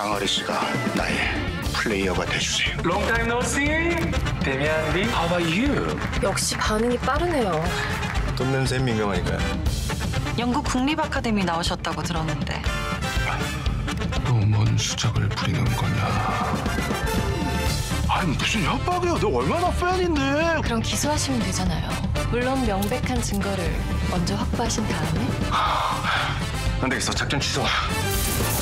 강아리 씨가 나의 플레이어가 돼주세요. Long time no see. 데미안 리, how are you? 역시 반응이 빠르네요. 돈 냄새에 민감하니까요. 영국 국립 아카데미 나오셨다고 들었는데. 또 뭔 수작을 부리는 거냐? 아니 무슨 협박이야? 너 얼마나 팬인데? 그럼 기소하시면 되잖아요. 물론 명백한 증거를 먼저 확보하신 다음에. 안 되겠어. 작전 취소.